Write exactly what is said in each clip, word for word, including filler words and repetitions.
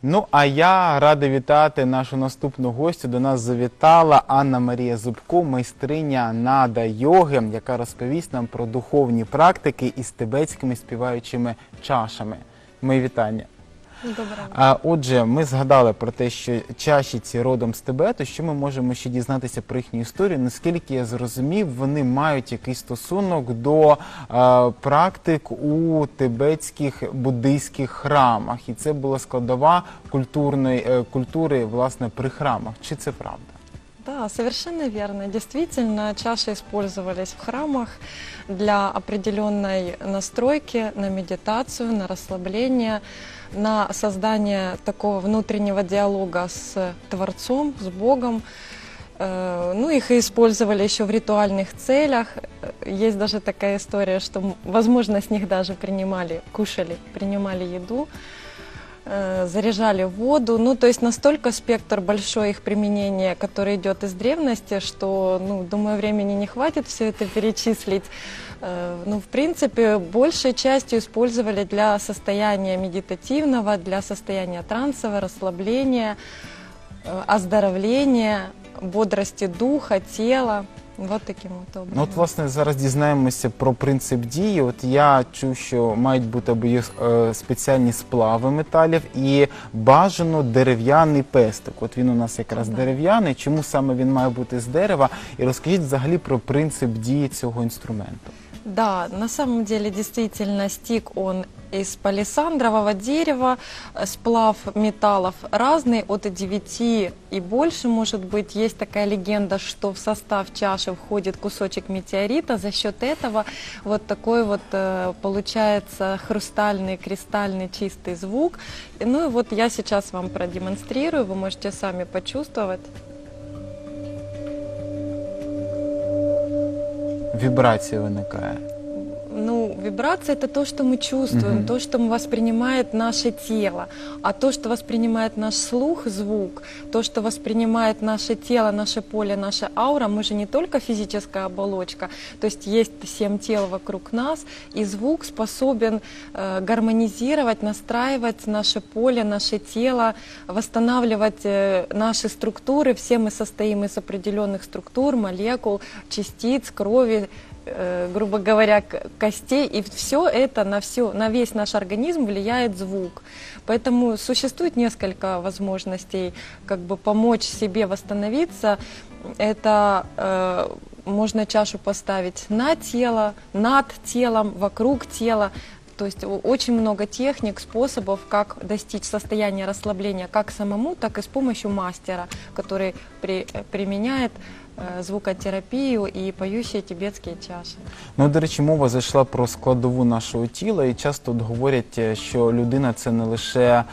Ну, а я радий вітати нашу наступну гостю. До нас завітала Анна Марія Зубко, майстриня нада йоги, яка розповість нам про духовні практики із тибетськими співаючими чашами. Мої вітання. Доброго. А, отже, ми згадали про те, що чаші ці родом з Тибету. Що ми можемо ще дізнатися про їхню історію? Наскільки я зрозумів, вони мають якийсь стосунок до а, практик у тибетських буддийських храмах. І це була складова культурної, культури, власне, при храмах. Чи це правда? Да, совершенно верно. Действительно, чаши использовались в храмах для определенной настройки, на медитацию, на расслабление, на создание такого внутреннего диалога с Творцом, с Богом. Ну, их и использовали еще в ритуальных целях. Есть даже такая история, что, возможно, с них даже принимали, кушали, принимали еду, заряжали воду. Ну, то есть настолько спектр большой их применения, который идет из древности, что, ну, думаю, времени не хватит все это перечислить. Ну, в принципе, большей частью использовали для состояния медитативного, для состояния трансового, расслабления, оздоровления, бодрости духа, тела. Вот таким от образом. Ну, от, власне, зараз дізнаємося про принцип дії. От я чув, що мають бути обов'язково спеціальні сплави металів і бажано дерев'яний пестик. От він у нас якраз Да. дерев'яний. Чому саме він має бути з дерева? І розкажіть взагалі про принцип дії цього инструмента. Да, на самом деле действительно стик он из палисандрового дерева, сплав металлов разный, от девяти и больше может быть. Есть такая легенда, что в состав чаши входит кусочек метеорита, за счет этого вот такой вот получается хрустальный, кристальный, чистый звук. Ну и вот я сейчас вам продемонстрирую, вы можете сами почувствовать. Вибрація виникає. Ну, вибрация – это то, что мы чувствуем, Мгм. то, что воспринимает наше тело. А то, что воспринимает наш слух, звук, то, что воспринимает наше тело, наше поле, наша аура, мы же не только физическая оболочка, то есть есть семь тел вокруг нас, и звук способен э, гармонизировать, настраивать наше поле, наше тело, восстанавливать э, наши структуры. Все мы состоим из определенных структур, молекул, частиц, крови, грубо говоря, костей, и все это на все, на весь наш организм влияет звук. Поэтому существует несколько возможностей как бы помочь себе восстановиться. Это э, можно чашу поставить на тело, над телом, вокруг тела. То есть очень много техник, способов, как достичь состояния расслабления как самому, так и с помощью мастера, который при, применяет звукотерапію і поющі тибетські чаші. Ну, до речі, мова зайшла про складову нашого тіла, і часто от говорять, що людина – це не лише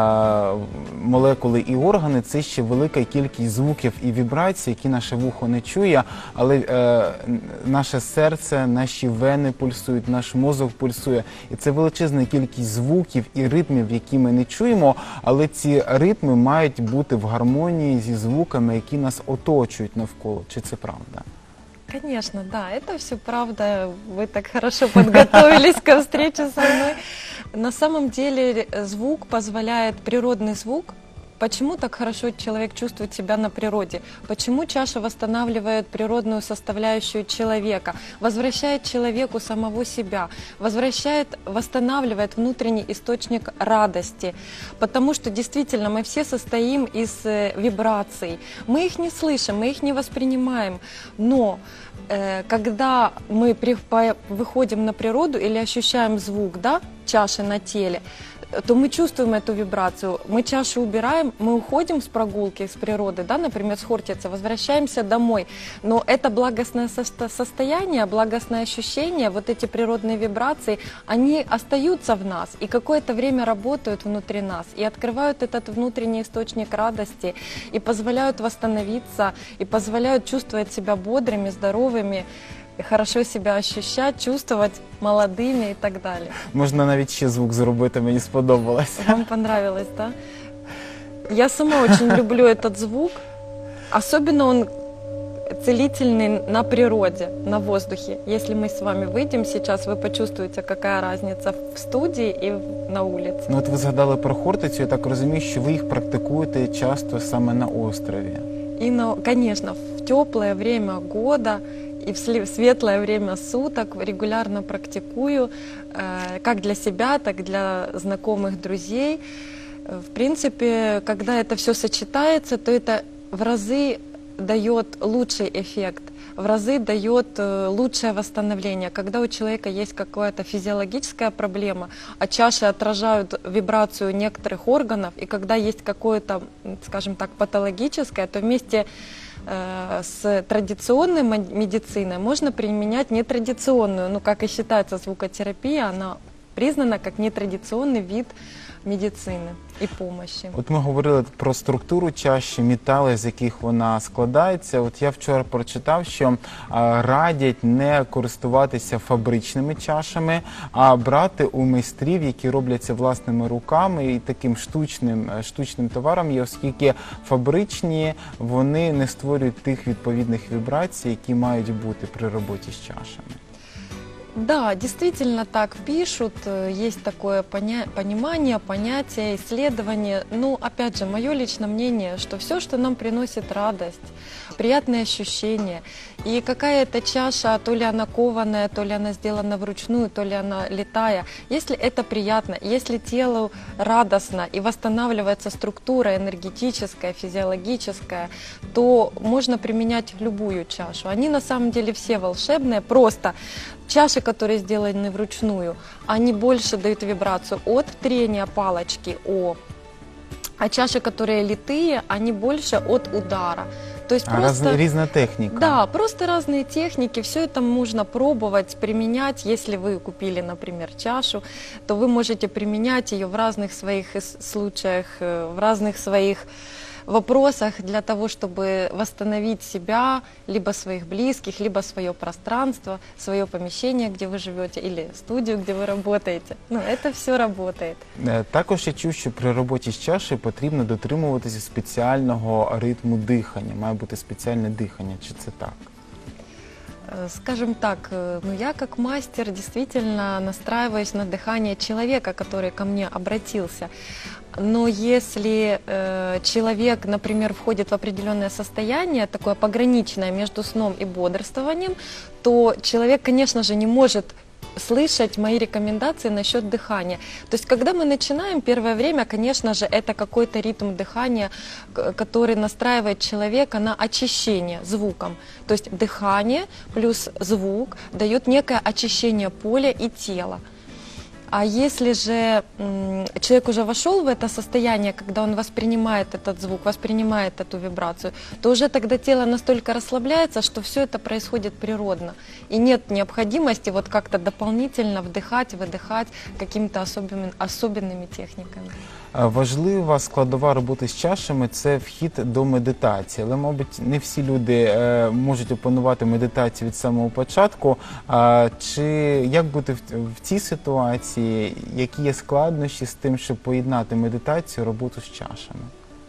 а, молекули і органи, це ще велика кількість звуків і вібрацій, які наше вухо не чує, але е, наше серце, наші вени пульсують, наш мозок пульсує. І це величезна кількість звуків і ритмів, які ми не чуємо, але ці ритми мають бути в гармонії зі звуками, які нас оточують навколо. Чи це правда? Конечно, да, это все правда. Вы так хорошо подготовились ко встрече со мной. На самом деле звук позволяет, природный звук. Почему так хорошо человек чувствует себя на природе? Почему чаша восстанавливает природную составляющую человека, возвращает человеку самого себя, возвращает, восстанавливает внутренний источник радости? Потому что действительно мы все состоим из вибраций. Мы их не слышим, мы их не воспринимаем, но э, когда мы при, по, выходим на природу или ощущаем звук, да, чаши на теле, то мы чувствуем эту вибрацию. Мы чашу убираем, мы уходим с прогулки, с природы, да, например, с Хортицы, возвращаемся домой. Но это благостное со- состояние, благостное ощущение, вот эти природные вибрации, они остаются в нас и какое-то время работают внутри нас и открывают этот внутренний источник радости и позволяют восстановиться, и позволяют чувствовать себя бодрыми, здоровыми, хорошо себя ощущать, чувствовать молодыми и так далее. Можна навіть ще звук зробити, мені сподобалось. Вам понравилось, да? Я сама очень люблю этот звук. Особенно он целительный на природе, на воздухе. Если мы с вами выйдем сейчас, вы почувствуете, какая разница в студии и в- на улице. Ну, от ви згадали про Хортицю, я так розумію, що ви їх практикуєте часто саме на острові. И, на, конечно, в теплое время года и в сли- в светлое время суток регулярно практикую, э, как для себя, так и для знакомых, друзей. Э, В принципе, когда это все сочетается, то это в разы дает лучший эффект, в разы дает э, лучшее восстановление. Когда у человека есть какая-то физиологическая проблема, а чаши отражают вибрацию некоторых органов, и когда есть какое-то, м, скажем так, патологическое, то вместе э, с традиционной мо- медициной можно применять нетрадиционную, ну, как и считается звукотерапия, она признана как нетрадиционный вид медицины и помощи. От ми говорили про структуру чаші, метали, з яких вона складається. От я вчора прочитав, що а, радять не користуватися фабричними чашами, а брати у майстрів, які робляться власними руками, і таким штучним, е, штучним товаром є, оскільки фабричні, вони не створюють тих відповідних вібрацій, які мають бути при роботі з чашами. Да, действительно так пишут, э, есть такое поня- понимание, понятие, исследование. Ну, опять же, мое личное мнение, что все, что нам приносит радость, приятные ощущения, и какая-то чаша, то ли она кованая, то ли она сделана вручную, то ли она летая, если это приятно, если телу радостно и восстанавливается структура энергетическая, физиологическая, то можно применять любую чашу. Они на самом деле все волшебные, просто чаши, которые сделаны вручную, они больше дают вибрацию от трения палочки о, а чаши, которые литые, они больше от удара. То есть А просто... раз, різна техніка. Да, просто разные техники, все это можно пробовать, применять. Если вы купили, например, чашу, то вы можете применять ее в разных своих ис- случаях, э, в разных своих вопросах для того, чтобы восстановить себя, либо своих близких, либо свое пространство, свое помещение, где вы живете, или студию, где вы работаете. Ну, это все работает. Е, Також я чув, що при роботі з чашею потрібно дотримуватися спеціального ритму дихання. Має бути спеціальне дихання. Чи це так? Э, Скажем так, э, ну я как мастер действительно настраиваюсь на дыхание человека, который ко мне обратился. Но если э, человек, например, входит в определенное состояние, такое пограничное между сном и бодрствованием, то человек, конечно же, не может слышать мои рекомендации насчет дыхания. То есть, когда мы начинаем, первое время, конечно же, это какой-то ритм дыхания, к- который настраивает человека на очищение звуком. То есть, дыхание плюс звук дает некое очищение поля и тела. А если же м, человек уже вошел в это состояние, когда он воспринимает этот звук, воспринимает эту вибрацию, то уже тогда тело настолько расслабляется, что все это происходит природно. И нет необходимости вот как-то дополнительно вдыхать, выдыхать какими-то особенными, особенными техниками. Е, Важлива складова роботи з чашами – це вхід до медитації. Але, мабуть, не всі люди е, можуть опанувати медитацію від самого початку. А, чи як бути в, в цій ситуації? Які є складнощі з тим, щоб поєднати медитацію і роботу з чашами?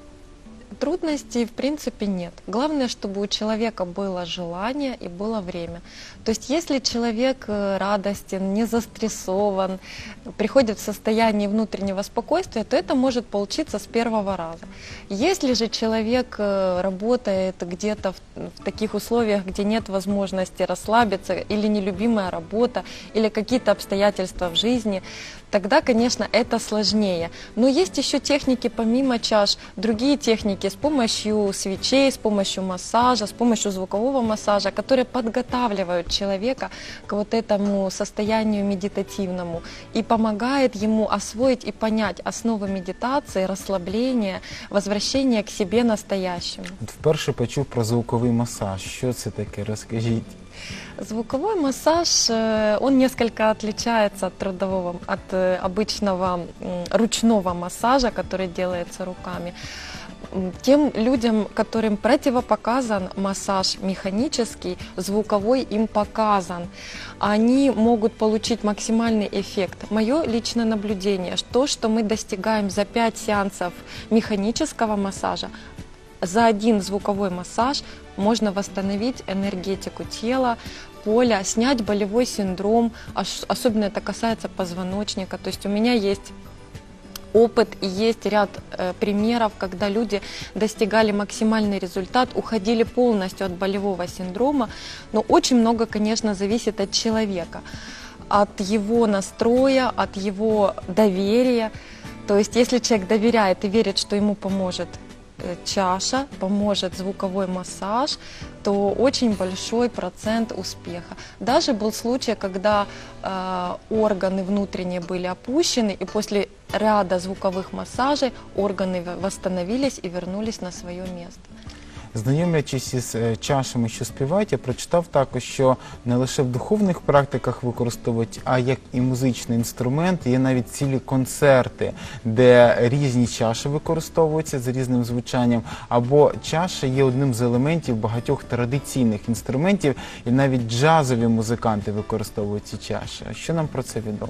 Трудностей в принципе нет. Главное, чтобы у человека было желание и было время. То есть если человек э, радостен, не застрессован, приходит в состояние внутреннего спокойствия, то это может получиться с первого раза. Если же человек э, работает где-то в, в таких условиях, где нет возможности расслабиться, или нелюбимая работа, или какие-то обстоятельства в жизни, тогда, конечно, это сложнее. Но есть еще техники помимо чаш, другие техники с помощью свечей, с помощью массажа, с помощью звукового массажа, которые подготавливают человека к вот этому состоянию медитативному и помогает ему освоить и понять основы медитации, расслабления, возвращения к себе настоящему. От вперше почув про звуковий масаж. Що це таке? Розкажіть. Звуковой массаж, э, он несколько отличается от трудового, от э, обычного м, ручного массажа, который делается руками. М, Тем людям, которым противопоказан массаж механический, звуковой им показан, они могут получить максимальный эффект. Мое личное наблюдение, что, что мы достигаем за пять сеансов механического массажа, за один звуковой массаж можно восстановить энергетику тела, поля, снять болевой синдром, ос- особенно это касается позвоночника. То есть у меня есть опыт и есть ряд э, примеров, когда люди достигали максимальный результат, уходили полностью от болевого синдрома. Но очень много, конечно, зависит от человека, от его настроя, от его доверия. То есть если человек доверяет и верит, что ему поможет э, чаша, поможет звуковой массаж, то очень большой процент успеха. Даже был случай, когда э, органы внутренние были опущены, и после ряда звукових массажей органи восстановились і вернулись на своє місце. Знайомлячись із е, чашами, що співають, я прочитав також, що не лише в духовних практиках використовують, а як і музичний інструмент. Є навіть цілі концерти, де різні чаші використовуються з різним звучанням, або чаша є одним з елементів багатьох традиційних інструментів, і навіть джазові музиканти використовують ці чаші. Що нам про це відомо?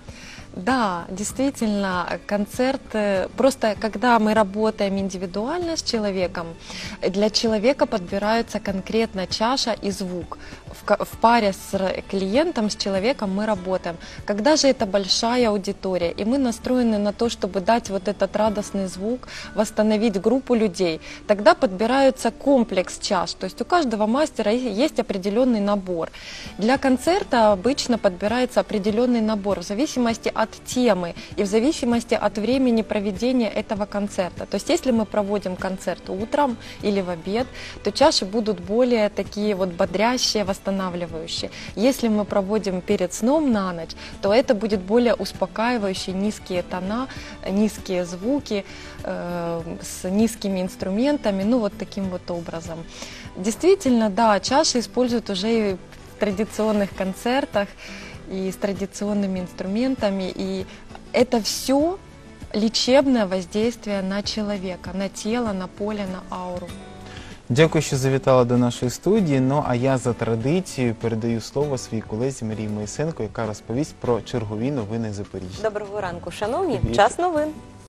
Да, действительно, концерт, э, просто когда мы работаем индивидуально с человеком, для человека подбирается конкретно чаша и звук. В, ка- в паре с р- клиентом, с человеком мы работаем. Когда же это большая аудитория, и мы настроены на то, чтобы дать вот этот радостный звук, восстановить группу людей, тогда подбирается комплекс чаш. То есть у каждого мастера е- есть определенный набор. Для концерта обычно подбирается определенный набор в зависимости от темы и в зависимости от времени проведения этого концерта. То есть если мы проводим концерт утром или в обед, то чаши будут более такие вот бодрящие, восстанавливающие. Если мы проводим перед сном на ночь, то это будет более успокаивающие, низкие тона, низкие звуки э, с низкими инструментами, ну вот таким вот образом. Действительно, да, чаши используют уже и в традиционных концертах, и с традиционными инструментами, и это все лечебное воздействие на человека, на тело, на поле, на ауру. Дякую, що завітала до нашої студії. Ну, а я за традицією передаю слово своїй колезі Марії Моїсенко, яка розповість про чергові новини Запоріжжя. Доброго ранку, шановні. Привіт. Час новин.